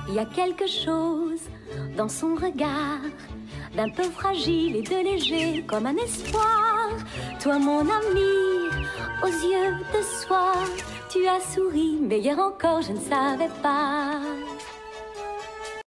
Il y a quelque chose dans son regard, d'un peu fragile et de léger comme un espoir. Toi mon ami, aux yeux de soie, tu as souri, mais hier encore je ne savais pas.